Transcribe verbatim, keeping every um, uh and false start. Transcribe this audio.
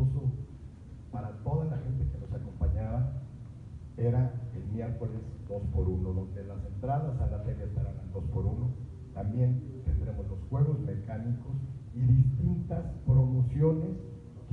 novedoso para toda la gente que nos acompañaba era el miércoles dos por uno, donde las entradas a la feria estarán al dos por uno. También tendremos los juegos mecánicos y distintas promociones